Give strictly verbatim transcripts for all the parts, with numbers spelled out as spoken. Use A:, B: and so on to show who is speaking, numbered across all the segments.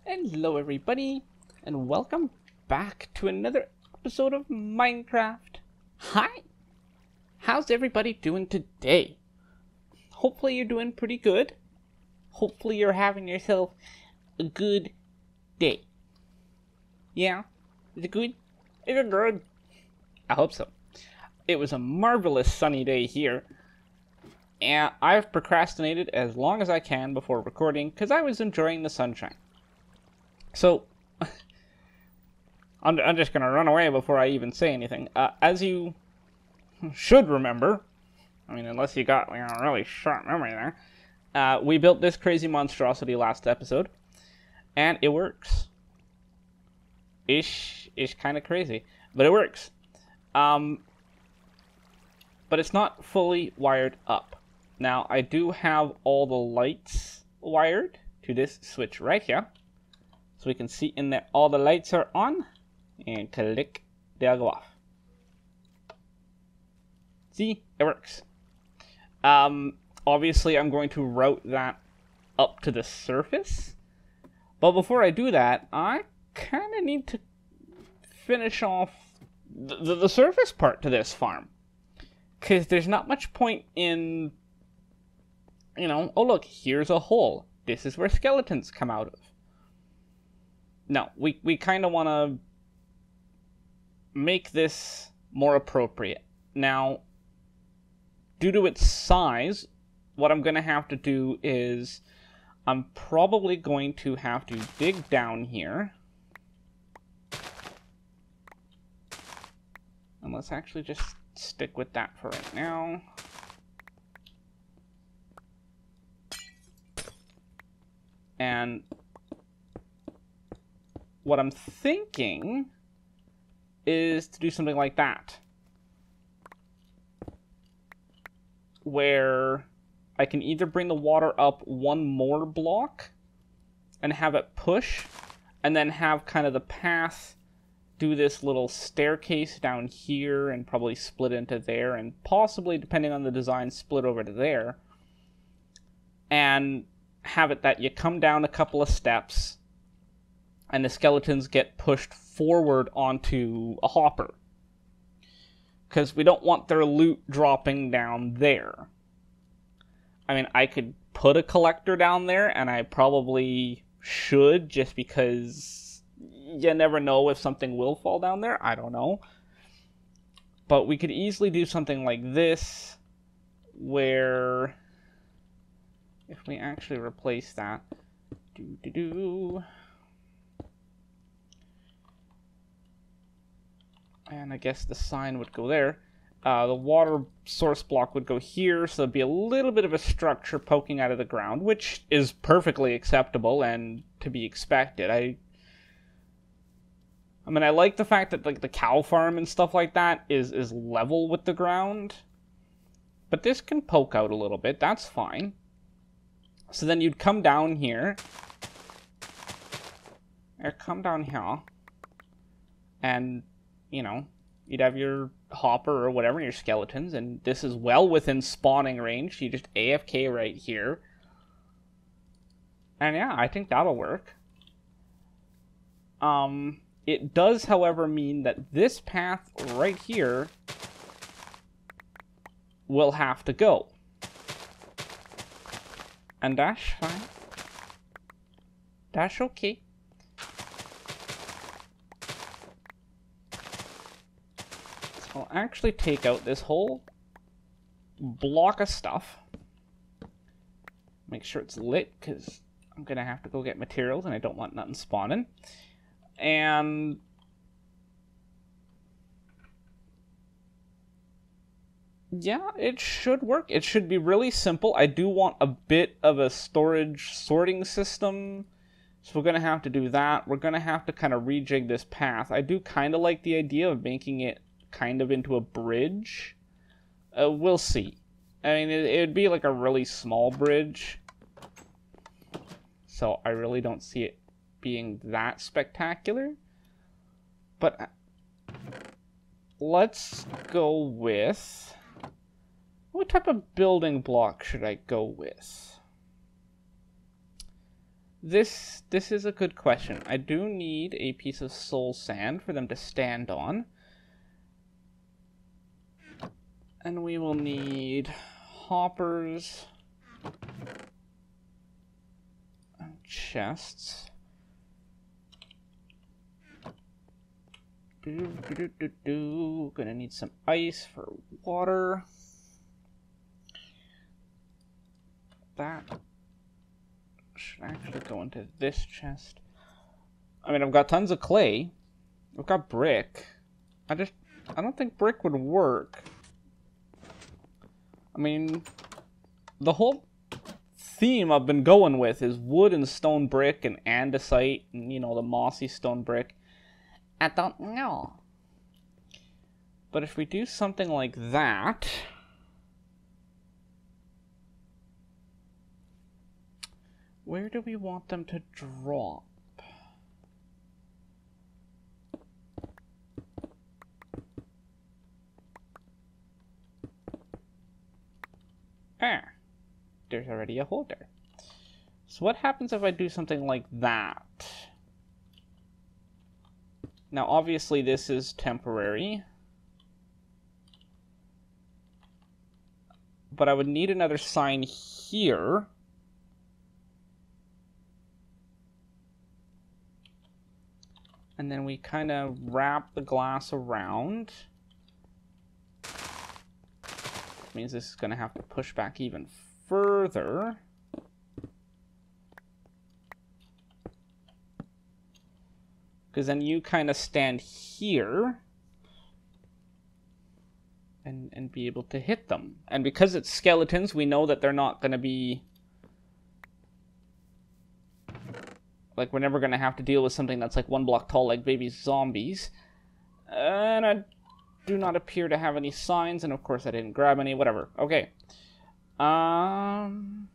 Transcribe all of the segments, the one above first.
A: Hello everybody, and welcome back to another episode of Minecraft. Hi! How's everybody doing today? Hopefully you're doing pretty good. Hopefully you're having yourself a good day. Yeah? Is it good? Is it good? I hope so. It was a marvelous sunny day here, and I've procrastinated as long as I can before recording because I was enjoying the sunshine. So, I'm, I'm just going to run away before I even say anything. Uh, as you should remember, I mean, unless you got you know, a really sharp memory there, uh, we built this crazy monstrosity last episode, and it works. Ish, ish kind of crazy, but it works. Um, but it's not fully wired up. Now, I do have all the lights wired to this switch right here. So we can see in there all the lights are on, and click, they'll go off. See, it works. Um, obviously I'm going to route that up to the surface, but before I do that, I kind of need to finish off the, the, the surface part to this farm. Because there's not much point in, you know, oh look, here's a hole. This is where skeletons come out of. No, we, we kind of want to make this more appropriate. Now, due to its size, what I'm going to have to do is I'm probably going to have to dig down here. And let's actually just stick with that for right now. And what I'm thinking is to do something like that, where I can either bring the water up one more block and have it push, and then have kind of the path do this little staircase down here and probably split into there, and possibly, depending on the design, split over to there, and have it that you come down a couple of steps and the skeletons get pushed forward onto a hopper. Because we don't want their loot dropping down there. I mean, I could put a collector down there, and I probably should, just because you never know if something will fall down there. I don't know. But we could easily do something like this, where if we actually replace that, do do do. And I guess the sign would go there. Uh, the water source block would go here, so there'd be a little bit of a structure poking out of the ground, which is perfectly acceptable and to be expected. I, I mean, I like the fact that like the cow farm and stuff like that is is level with the ground, but this can poke out a little bit. That's fine. So then you'd come down here, or come down here, and you know, you'd have your hopper or whatever, your skeletons, and this is well within spawning range. You just A F K right here. And yeah, I think that'll work. Um, it does, however, mean that this path right here will have to go. And that's fine. That's okay. I'll actually take out this whole block of stuff. Make sure it's lit, because I'm going to have to go get materials, and I don't want nothing spawning. And yeah, it should work. It should be really simple. I do want a bit of a storage sorting system, so we're going to have to do that. We're going to have to kind of rejig this path. I do kind of like the idea of making it kind of into a bridge. Uh, we'll see. I mean, it would be like a really small bridge, so I really don't see it being that spectacular. But let's go with, what type of building block should I go with? This this is a good question. I do need a piece of soul sand for them to stand on. And we will need hoppers and chests. Do, do, do, do, do. Gonna need some ice for water. That should actually go into this chest. I mean, I've got tons of clay. I've got brick. I just, I don't think brick would work. I mean, the whole theme I've been going with is wood and stone brick and andesite and, you know, the mossy stone brick. I don't know. But if we do something like that... Where do we want them to drop? Ah, there's already a hole there. So what happens if I do something like that? Now, obviously, this is temporary. But I would need another sign here. And then we kind of wrap the glass around. Means this is going to have to push back even further. Because then you kind of stand here and, and be able to hit them. And because it's skeletons, we know that they're not going to be... Like, we're never going to have to deal with something that's like one block tall like baby zombies. And I do not appear to have any signs, and of course I didn't grab any, whatever. Okay. Um...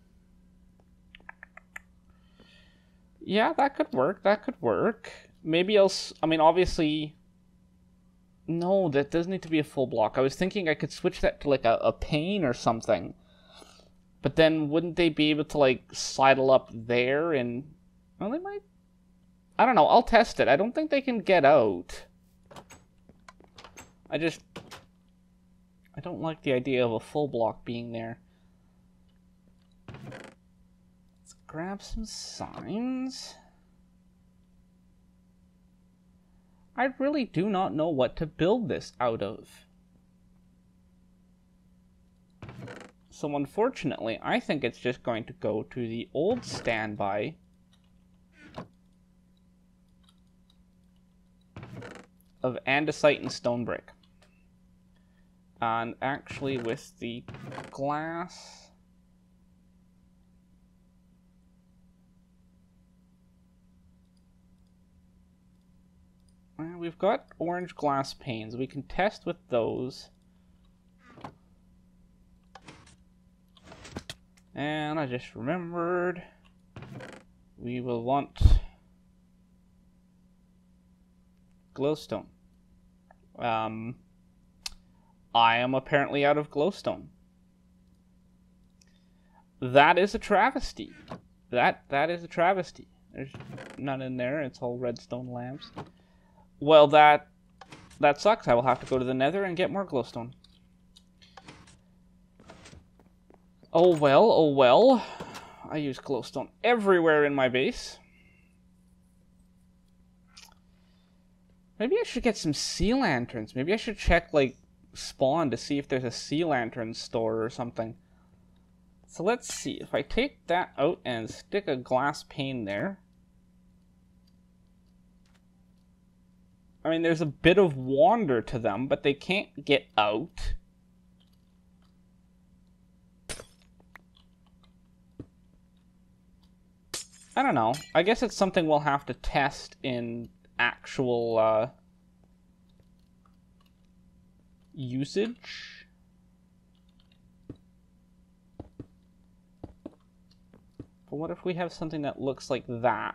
A: Yeah, that could work, that could work. Maybe I'll... I mean, obviously... No, that does need to be a full block. I was thinking I could switch that to like a, a pane or something. But then wouldn't they be able to like sidle up there and... Well, they might... I don't know, I'll test it. I don't think they can get out. I just... I don't like the idea of a full block being there. Let's grab some signs. I really do not know what to build this out of. So unfortunately, I think it's just going to go to the old standby of andesite and stone brick. And actually with the glass... Well, we've got orange glass panes. We can test with those. And I just remembered we will want glowstone. Um, I am apparently out of glowstone. That is a travesty. That that is a travesty. There's none in there. It's all redstone lamps. Well, that that sucks. I will have to go to the nether and get more glowstone. Oh well, oh well. I use glowstone everywhere in my base. Maybe I should get some sea lanterns. Maybe I should check, like, spawn to see if there's a sea lantern store or something. So let's see. If I take that out and stick a glass pane there. I mean, there's a bit of wander to them, but they can't get out. I don't know. I guess it's something we'll have to test in actual uh, usage. But what if we have something that looks like that?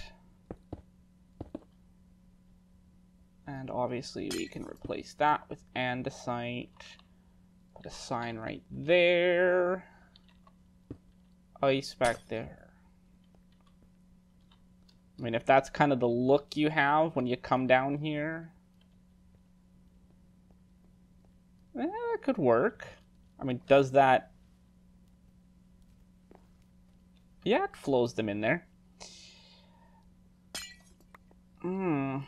A: And obviously we can replace that with andesite. Put a sign right there. Ice back there. I mean, if that's kind of the look you have when you come down here, eh, that could work. I mean, does that... Yeah, it flows them in there. Hmm.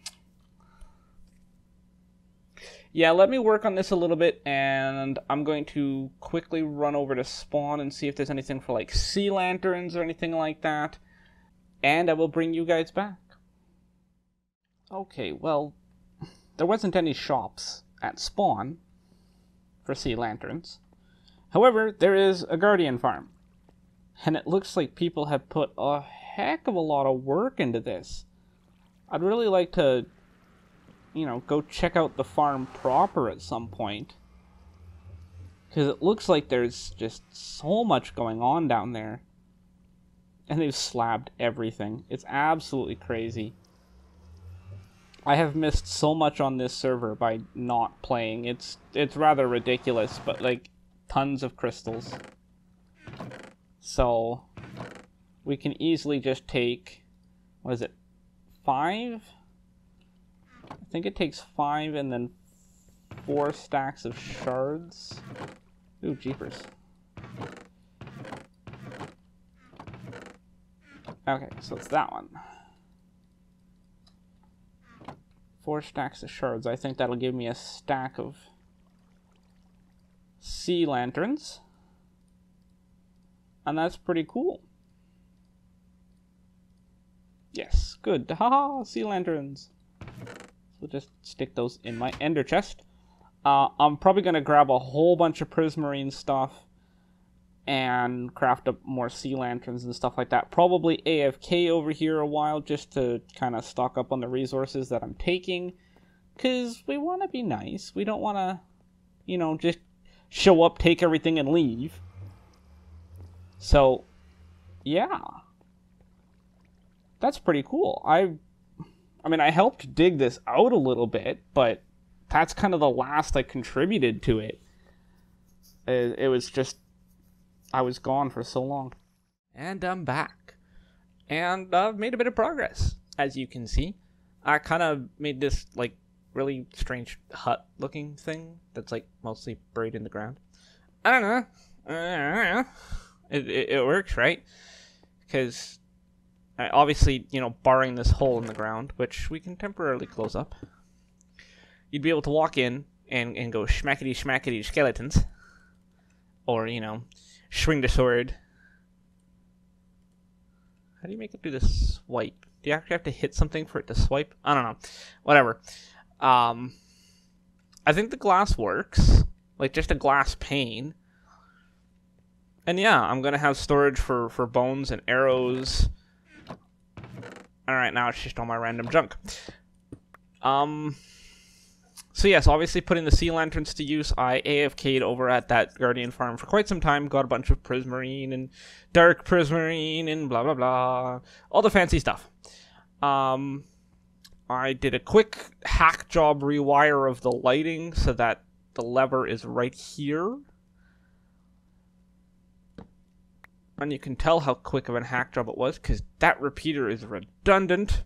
A: Yeah, let me work on this a little bit, and I'm going to quickly run over to spawn and see if there's anything for, like, sea lanterns or anything like that. And I will bring you guys back. Okay, well, there wasn't any shops at spawn for sea lanterns. However, there is a guardian farm. And it looks like people have put a heck of a lot of work into this. I'd really like to, you know, go check out the farm proper at some point. Because it looks like there's just so much going on down there. And they've slabbed everything. It's absolutely crazy. I have missed so much on this server by not playing. It's it's rather ridiculous, but like tons of crystals. So we can easily just take, what is it, five? I think it takes five and then four stacks of shards. Ooh, jeepers. Okay, so it's that one. Four stacks of shards. I think that'll give me a stack of sea lanterns. And that's pretty cool. Yes, good. Haha, sea lanterns. So just stick those in my ender chest. Uh, I'm probably going to grab a whole bunch of prismarine stuff and craft up more sea lanterns and stuff like that. Probably A F K over here a while just to kind of stock up on the resources that I'm taking. Because we want to be nice. We don't want to, you know, just show up, take everything, and leave. So, yeah. That's pretty cool. I, I mean, I helped dig this out a little bit, but that's kind of the last I contributed to it. It, it was just... I was gone for so long. And I'm back. And I've made a bit of progress, as you can see. I kind of made this, like, really strange hut-looking thing that's, like, mostly buried in the ground. I don't know. I don't know. It, it, it works, right? Because, obviously, you know, barring this hole in the ground, which we can temporarily close up, you'd be able to walk in and, and go schmackety-schmackety skeletons. Or, you know... swing the sword. How do you make it do the swipe? Do you actually have to hit something for it to swipe? I don't know. Whatever. Um, I think the glass works. Like, just a glass pane. And yeah, I'm going to have storage for, for bones and arrows. Alright, now it's just all my random junk. Um... So yes, obviously putting the sea lanterns to use, I A F K'd over at that Guardian farm for quite some time, got a bunch of prismarine and dark prismarine and blah blah blah, all the fancy stuff. Um, I did a quick hack job rewire of the lighting so that the lever is right here. And you can tell how quick of a hack job it was, because that repeater is redundant.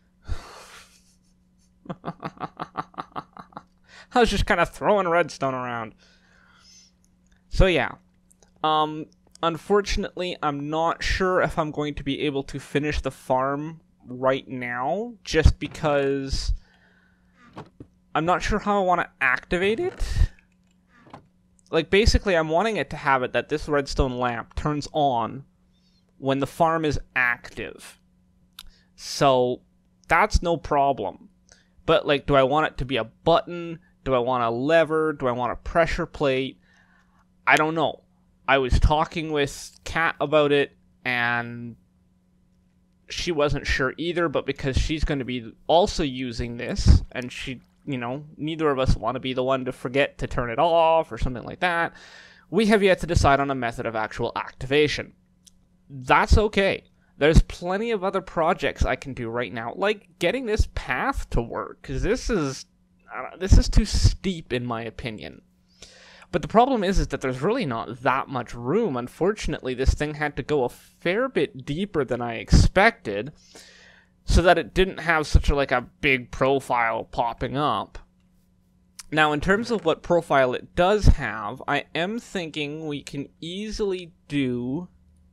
A: I was just kind of throwing redstone around. So yeah. Um, unfortunately, I'm not sure if I'm going to be able to finish the farm right now, just because I'm not sure how I want to activate it. Like, basically, I'm wanting it to have it that this redstone lamp turns on when the farm is active. So, that's no problem. But, like, do I want it to be a button? Do I want a lever? Do I want a pressure plate? I don't know. I was talking with Kat about it, and she wasn't sure either, but because she's going to be also using this, and she, you know, neither of us want to be the one to forget to turn it off or something like that, we have yet to decide on a method of actual activation. That's okay. There's plenty of other projects I can do right now, like getting this path to work, because this is uh, this is too steep in my opinion. But the problem is, is that there's really not that much room. Unfortunately, this thing had to go a fair bit deeper than I expected. so that it didn't have such a, like a big profile popping up. Now, in terms of what profile it does have, I am thinking we can easily do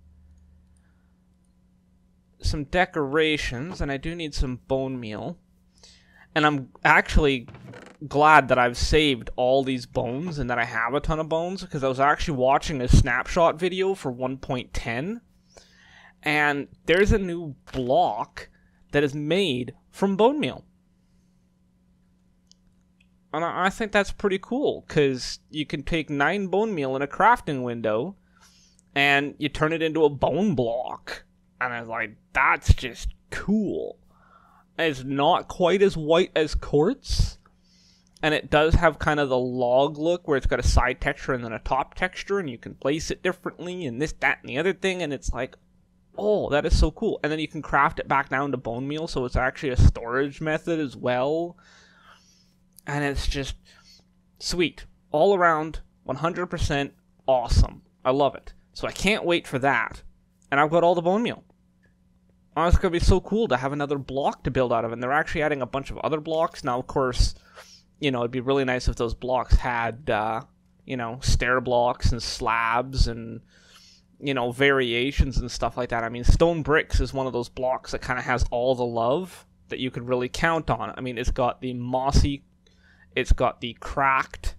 A: some decorations, and I do need some bone meal. And I'm actually glad that I've saved all these bones and that I have a ton of bones, because I was actually watching a snapshot video for one point ten, and there's a new block that is made from bone meal. And I think that's pretty cool, because you can take nine bone meal in a crafting window, and you turn it into a bone block. And I was like, that's just cool. It's not quite as white as quartz, and it does have kind of the log look, where it's got a side texture and then a top texture, and you can place it differently, and this, that, and the other thing, and it's like, oh, that is so cool. And then you can craft it back down to bone meal, so it's actually a storage method as well. And it's just sweet. All around, one hundred percent awesome. I love it. So I can't wait for that. And I've got all the bone meal. Oh, it's going to be so cool to have another block to build out of. And they're actually adding a bunch of other blocks. Now, of course, you know, it'd be really nice if those blocks had, uh, you know, stair blocks and slabs and, you know, variations and stuff like that. I mean, stone bricks is one of those blocks that kind of has all the love that you could really count on. I mean, it's got the mossy, it's got the cracked,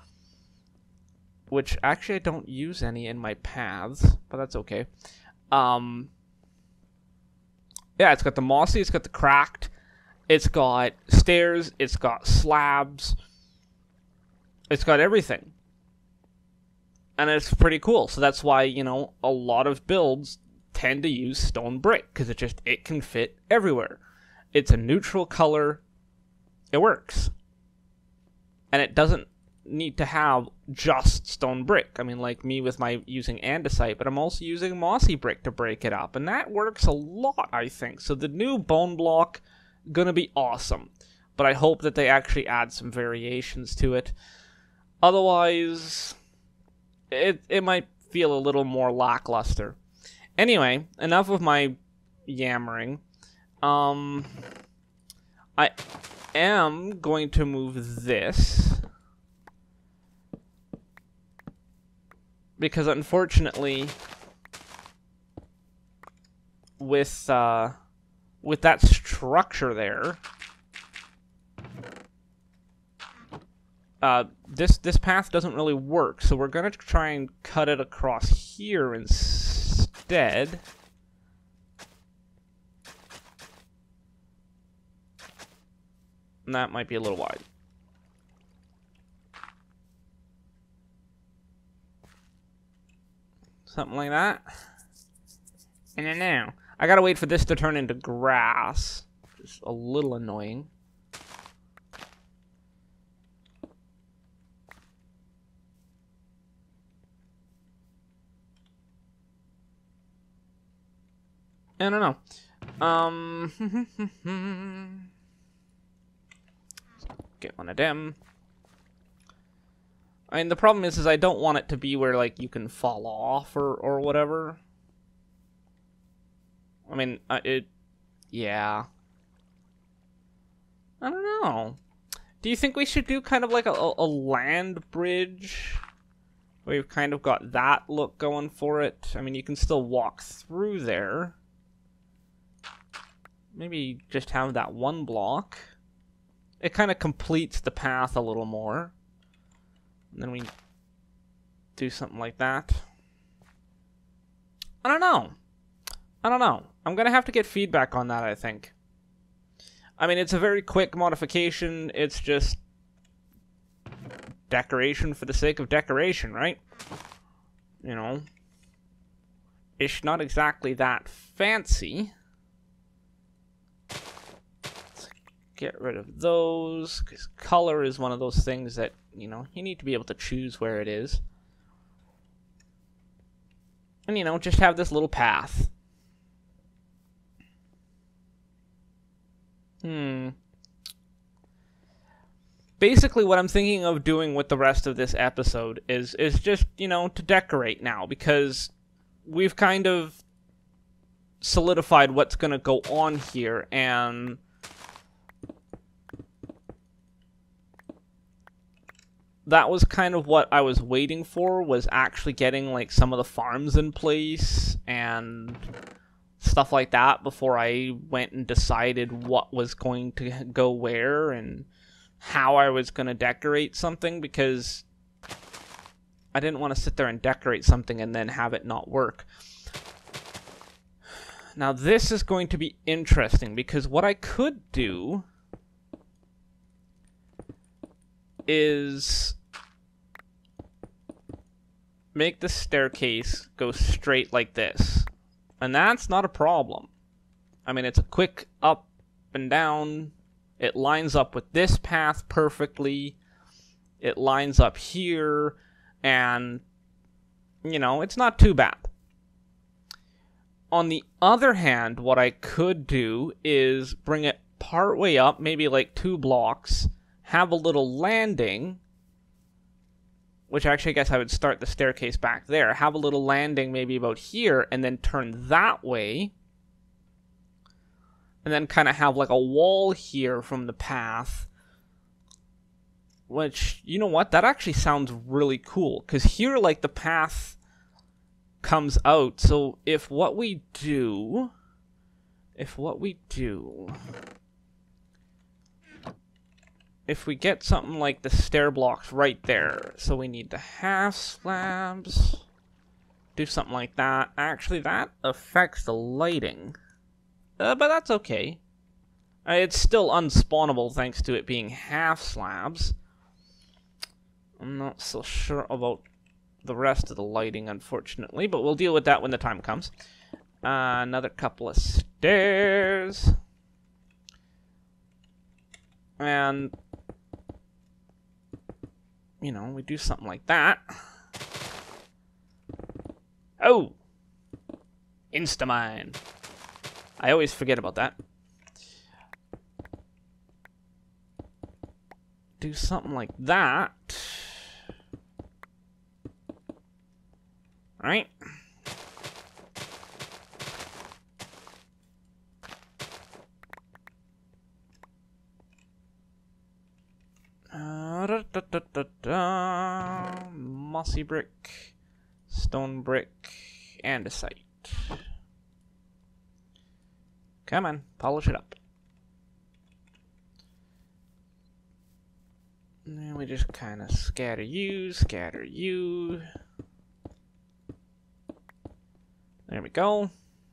A: which actually I don't use any in my paths, but that's okay. Um, yeah, it's got the mossy, it's got the cracked, it's got stairs, it's got slabs, it's got everything. And it's pretty cool. So that's why, you know, a lot of builds tend to use stone brick, because it just, it can fit everywhere. It's a neutral color. It works. And it doesn't need to have just stone brick. I mean, like me with my using andesite, but I'm also using mossy brick to break it up. And that works a lot, I think. So the new bone block, gonna be awesome. But I hope that they actually add some variations to it. Otherwise, it, it might feel a little more lackluster. Anyway, enough of my yammering. Um, I am going to move this, because unfortunately, with uh, with that structure there, uh, this this path doesn't really work. So we're gonna try and cut it across here instead. And that might be a little wide. Something like that. And then now, I gotta wait for this to turn into grass. It's a little annoying. I don't know. Um... Get one of them. I mean, the problem is, is I don't want it to be where, like, you can fall off or, or whatever. I mean, uh, it... Yeah. I don't know. Do you think we should do kind of like a, a land bridge? We've kind of got that look going for it. I mean, you can still walk through there. Maybe just have that one block. It kind of completes the path a little more. And then we do something like that. I don't know. I don't know. I'm going to have to get feedback on that, I think. I mean, it's a very quick modification. It's just decoration for the sake of decoration, right? You know. It's not exactly that fancy. Get rid of those, because color is one of those things that, you know, you need to be able to choose where it is. And, you know, just have this little path. Hmm. Basically, what I'm thinking of doing with the rest of this episode is, is just, you know, to decorate now, because we've kind of solidified what's going to go on here, and that was kind of what I was waiting for, was actually getting like some of the farms in place and stuff like that before I went and decided what was going to go where and how I was going to decorate something, because I didn't want to sit there and decorate something and then have it not work. Now this is going to be interesting, because what I could do is make the staircase go straight like this. And that's not a problem. I mean, it's a quick up and down. It lines up with this path perfectly. It lines up here. And, you know, it's not too bad. On the other hand, what I could do is bring it part way up, maybe like two blocks, have a little landing, which actually I guess I would start the staircase back there, have a little landing maybe about here, and then turn that way, and then kind of have like a wall here from the path, which, you know what, that actually sounds really cool, because here, like, the path comes out. So if what we do, if what we do, if we get something like the stair blocks right there, so we need the half slabs, do something like that. Actually, that affects the lighting, uh, but that's okay. Uh, it's still unspawnable thanks to it being half slabs. I'm not so sure about the rest of the lighting, unfortunately, but we'll deal with that when the time comes. Uh, another couple of stairs. And, you know, we do something like that. Oh! Instamine. I always forget about that. Do something like that. Alright. Uh, da, da, da, da, da. Mossy brick, stone brick, and a site. Come on, polish it up. And then we just kind of scatter you, scatter you. There we go.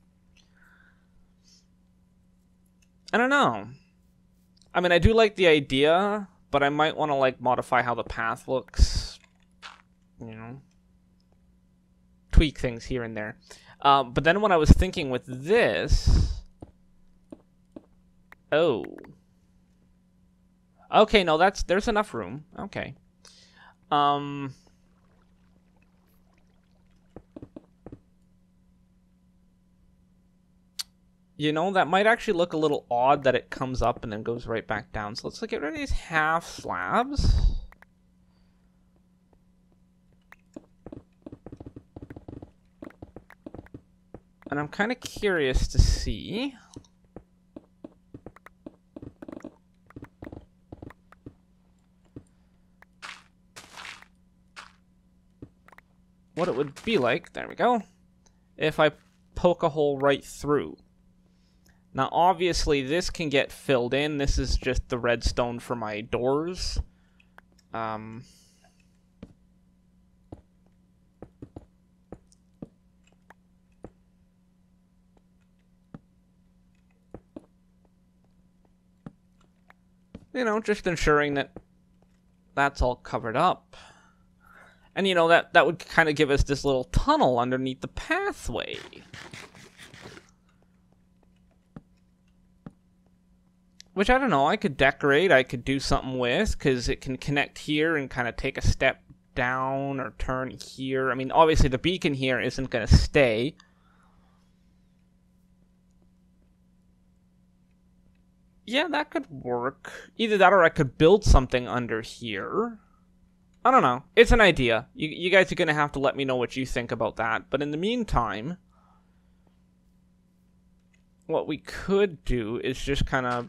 A: I don't know. I mean, I do like the idea, but I might want to, like, modify how the path looks. You know. Tweak things here and there. Um, but then when I was thinking with this... Oh. Okay, no, that's... There's enough room. Okay. Um... You know, that might actually look a little odd that it comes up and then goes right back down. So let's get rid of these half slabs. And I'm kind of curious to see what it would be like, there we go, if I poke a hole right through. Now, obviously, this can get filled in. This is just the redstone for my doors. Um, you know, just ensuring that that's all covered up. And, you know, that, that would kind of give us this little tunnel underneath the pathway. Which, I don't know, I could decorate, I could do something with, because it can connect here and kind of take a step down or turn here. I mean, obviously the beacon here isn't going to stay. Yeah, that could work. Either that or I could build something under here. I don't know. It's an idea. You, you guys are going to have to let me know what you think about that. But in the meantime... what we could do is just kind of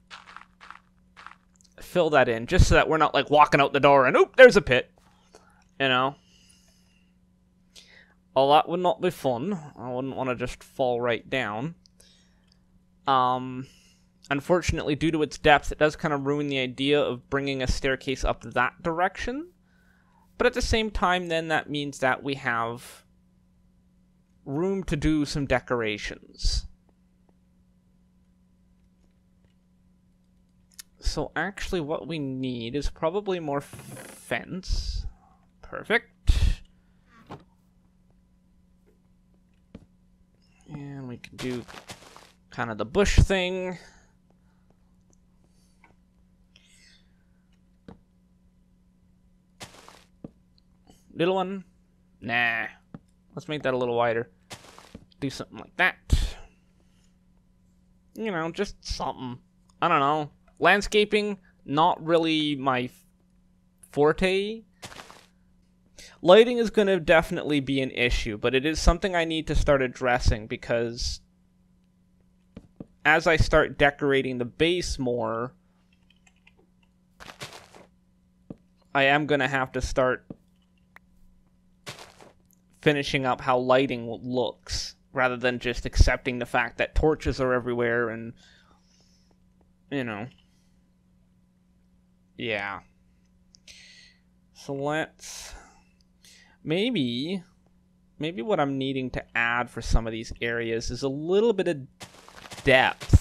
A: fill that in, just so that we're not like walking out the door and oop, there's a pit. You know? Well, that would not be fun. I wouldn't want to just fall right down. Um, unfortunately, due to its depth, it does kind of ruin the idea of bringing a staircase up that direction. But at the same time, then, that means that we have room to do some decorations. So actually what we need is probably more fence. Perfect. And we can do kind of the bush thing. Little one? Nah. Let's make that a little wider. Do something like that. You know, just something. I don't know. Landscaping, not really my forte. Lighting is going to definitely be an issue, but it is something I need to start addressing because as I start decorating the base more, I am going to have to start finishing up how lighting looks, rather than just accepting the fact that torches are everywhere and, you know. Yeah. So let's... Maybe... Maybe what I'm needing to add for some of these areas is a little bit of depth.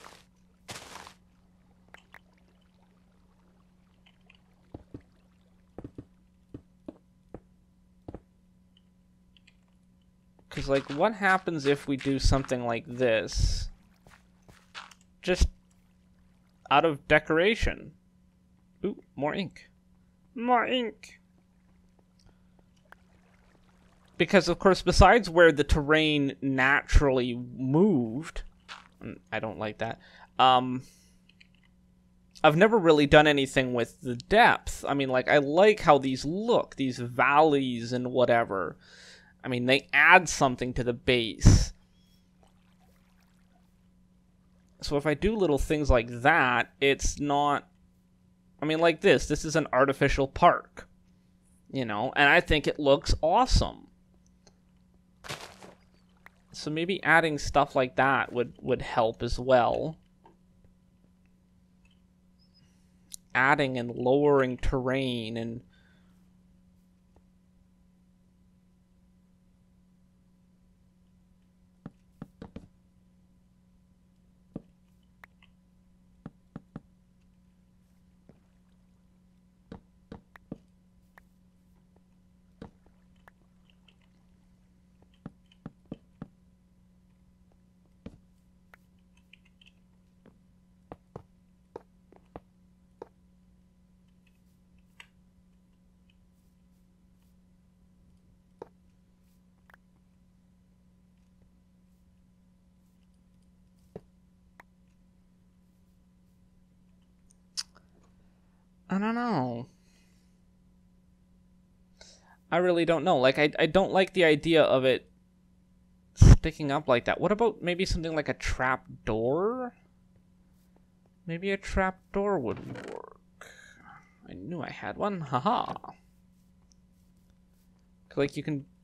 A: Because, like, what happens if we do something like this? Just out of decoration. Ooh, more ink. More ink! Because, of course, besides where the terrain naturally moved, I don't like that, um, I've never really done anything with the depth. I mean, like, I like how these look, these valleys and whatever. I mean, they add something to the base. So if I do little things like that, it's not... I mean, like this. This is an artificial park. You know? And I think it looks awesome. So maybe adding stuff like that would, would help as well. Adding and lowering terrain and... I don't know. I really don't know. Like, I, I don't like the idea of it sticking up like that. What about maybe something like a trap door? Maybe a trap door would work. I knew I had one. Haha. Like, you can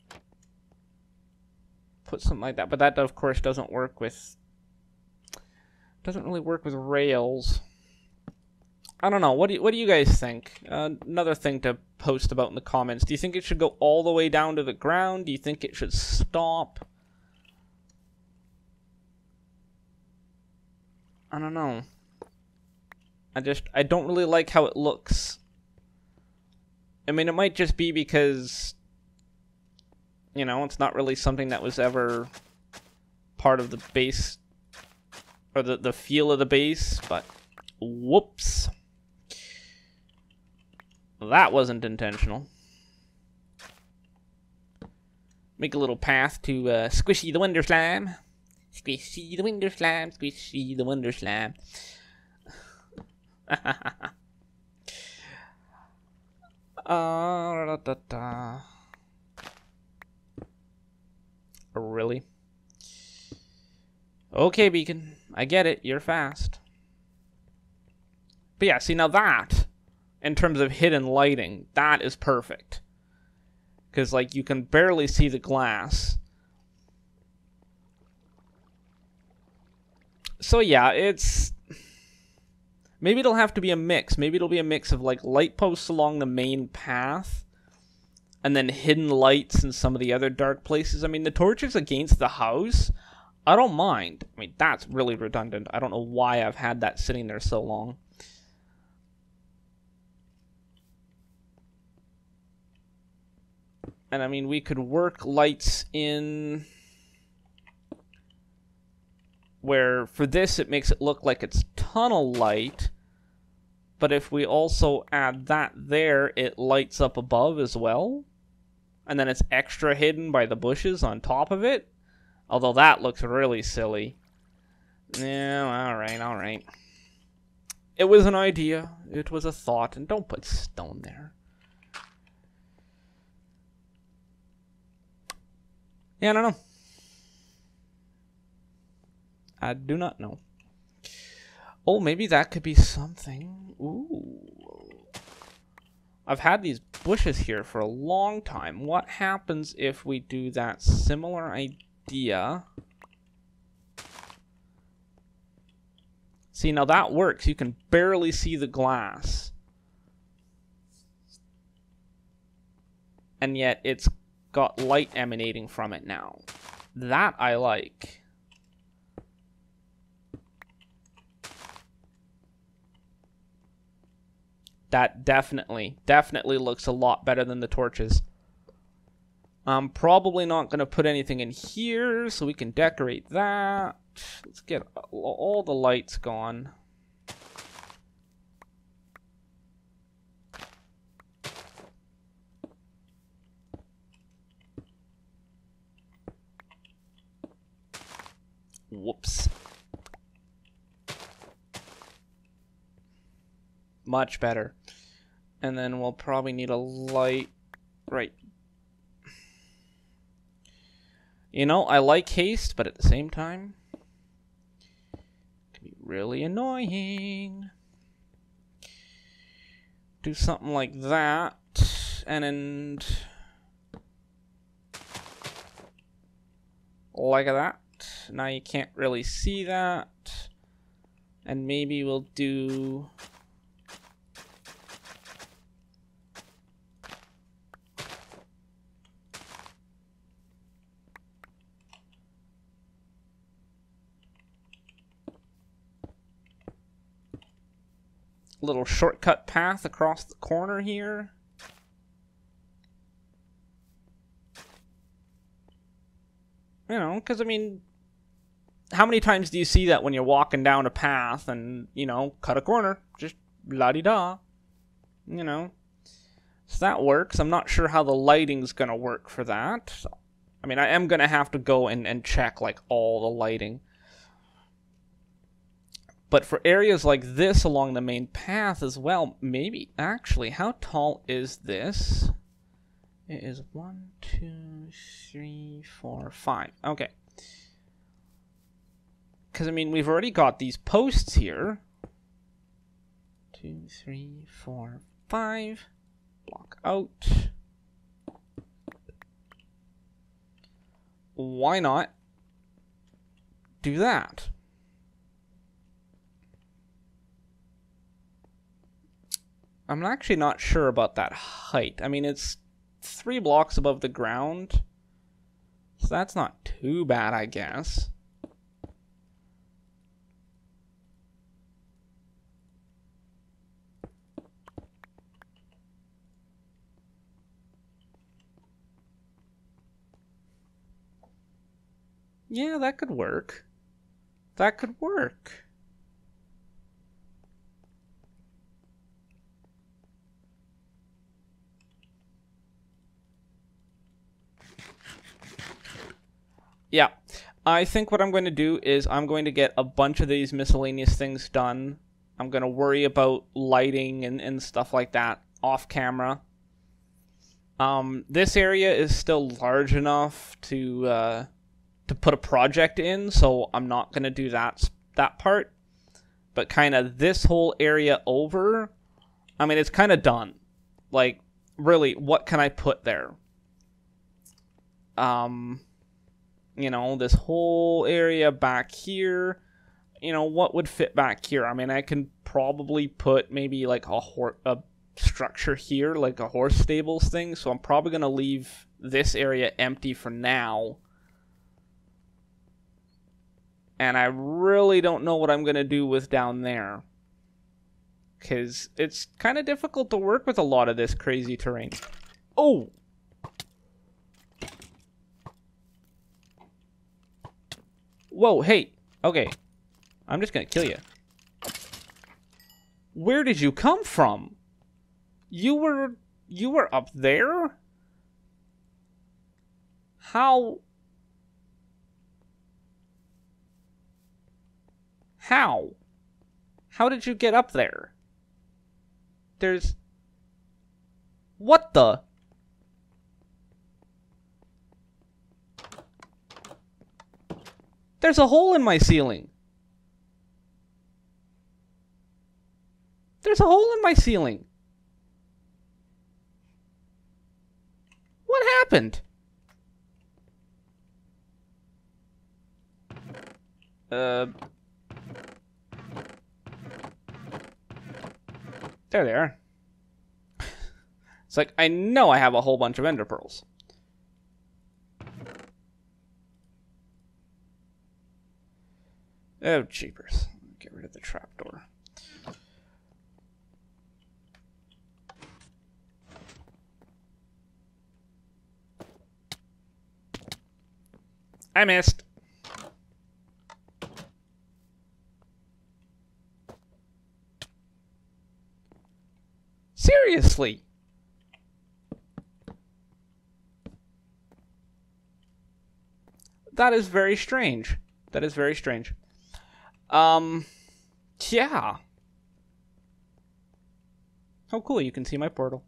A: put something like that. But that, of course, doesn't work with... Doesn't really work with rails. I don't know. What do you, what do you guys think? Uh, another thing to post about in the comments. Do you think it should go all the way down to the ground? Do you think it should stop? I don't know. I just, I don't really like how it looks. I mean, it might just be because, you know, it's not really something that was ever part of the base, or the, the feel of the base, but whoops. That wasn't intentional. Make a little path to uh, Squishy the Wonder Slime. Squishy the Wonder Slime, Squishy the Wonder Slime. uh, da, da, da. Really? Okay, Beacon. I get it. You're fast. But yeah, see, now that, in terms of hidden lighting, that is perfect. Because, like, you can barely see the glass. So, yeah, it's... Maybe it'll have to be a mix. Maybe it'll be a mix of, like, light posts along the main path, and then hidden lights in some of the other dark places. I mean, the torches against the house, I don't mind. I mean, that's really redundant. I don't know why I've had that sitting there so long. And, I mean, we could work lights in... where, for this, it makes it look like it's tunnel light. But if we also add that there, it lights up above as well. And then it's extra hidden by the bushes on top of it. Although that looks really silly. Yeah, alright, alright. It was an idea. It was a thought. And don't put stone there. Yeah, I don't know. I do not know. Oh, maybe that could be something. Ooh. I've had these bushes here for a long time. What happens if we do that similar idea? See, now that works. You can barely see the glass. And yet it's got light emanating from it now. That I like. That definitely, definitely looks a lot better than the torches. I'm probably not going to put anything in here, so we can decorate that. Let's get all the lights gone. Whoops. Much better. And then we'll probably need a light right. You know, I like haste, but at the same time, it can be really annoying. Do something like that, and then like that. Now you can't really see that. And maybe we'll do... little shortcut path across the corner here. You know, because, I mean, how many times do you see that when you're walking down a path and, you know, cut a corner? Just la-di-da. You know. So that works. I'm not sure how the lighting's going to work for that. I mean, I am going to have to go and, and check, like, all the lighting. But for areas like this along the main path as well, maybe, actually, how tall is this? It is one, two, three, four, five. Okay. Because, I mean, we've already got these posts here. Two, three, four, five. Block out. Why not do that? I'm actually not sure about that height. I mean, it's three blocks above the ground. So that's not too bad, I guess. Yeah, that could work. That could work. Yeah, I think what I'm going to do is I'm going to get a bunch of these miscellaneous things done. I'm going to worry about lighting and, and stuff like that off camera. Um, this area is still large enough to uh, to put a project in, so I'm not going to do that, that part. But kind of this whole area over, I mean, it's kind of done. Like, really, what can I put there? Um, you know, this whole area back here, you know, what would fit back here? I mean, I can probably put maybe like a, hor a structure here, like a horse stables thing. So I'm probably going to leave this area empty for now. And I really don't know what I'm going to do with down there. Because it's kind of difficult to work with a lot of this crazy terrain. Oh! Whoa, hey. Okay. I'm just going to kill you. Where did you come from? You were... You were up there? How... How? How did you get up there? There's... What the? There's a hole in my ceiling. There's a hole in my ceiling. What happened? Uh... There they are. It's like, I know I have a whole bunch of ender pearls. Oh, jeepers. Get rid of the trapdoor. I missed. Seriously. That is very strange. That is very strange. Um, yeah. Oh, cool. You can see my portal.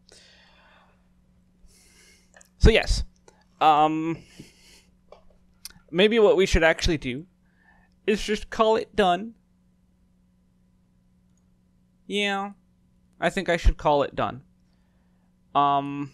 A: So, yes. Um, maybe what we should actually do is just call it done. Yeah. I think I should call it done. Um,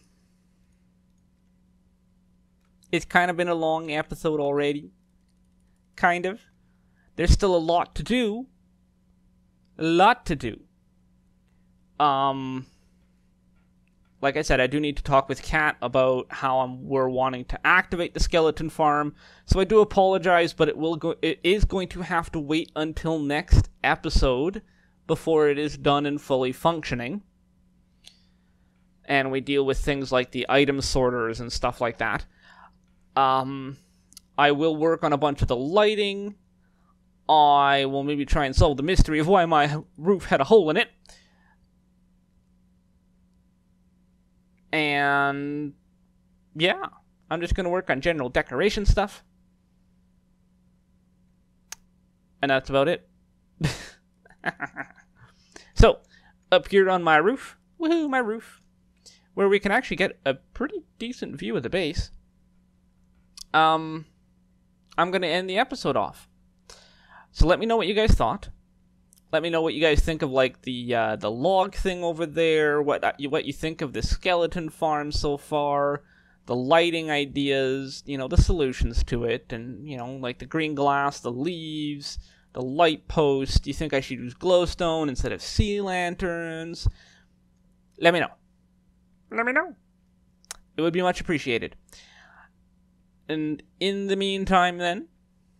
A: it's kind of been a long episode already. Kind of. There's still a lot to do. A lot to do. Um, like I said, I do need to talk with Kat about how I'm, we're wanting to activate the skeleton farm. So I do apologize, but it will go. It is going to have to wait until next episode before it is done and fully functioning. And we deal with things like the item sorters and stuff like that. Um, I will work on a bunch of the lighting. I will maybe try and solve the mystery of why my roof had a hole in it. And yeah, I'm just going to work on general decoration stuff. And that's about it. So, up here on my roof, woohoo, my roof, where we can actually get a pretty decent view of the base, um, I'm going to end the episode off. So let me know what you guys thought. Let me know what you guys think of, like, the uh, the log thing over there, what, uh, what you think of the skeleton farm so far, the lighting ideas, you know, the solutions to it, and, you know, like the green glass, the leaves, the light post. Do you think I should use glowstone instead of sea lanterns? Let me know. Let me know. It would be much appreciated. And in the meantime, then...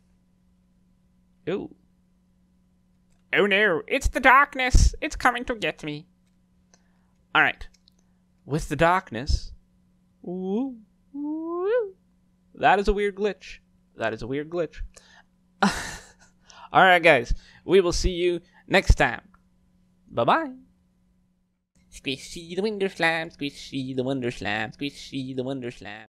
A: Ooh. Oh no, it's the darkness. It's coming to get me. Alright. With the darkness... Ooh, ooh, that is a weird glitch. That is a weird glitch. Alright, guys. We will see you next time. Bye-bye. Squishy the Wonder Slam, squishy the Wonder Slam, squishy the Wonder Slam.